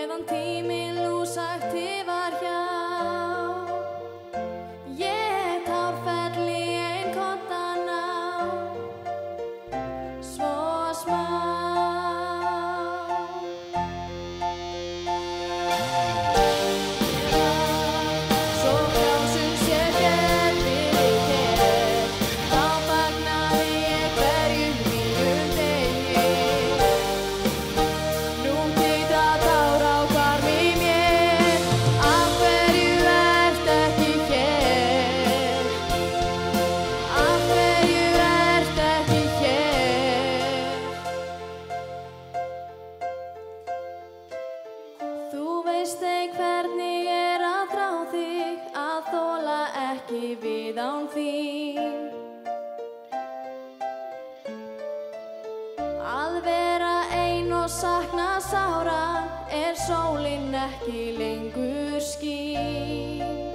meðan tíminn lúsagt tifar hjá. Ég tárfell í ein koddan á, svo smá. Svo frjálsum sé hér fyrir hér, þá fagnaði ég hverjum mínum degi. Nú titra tár á hvarmi mér, af hverju ert ekki hér? Af hverju ert ekki hér? Þú veist ei hvernig að þrá þig, að þola ekki við án þín. Að vera ein og sakna sára, sólin ekki lengur skín.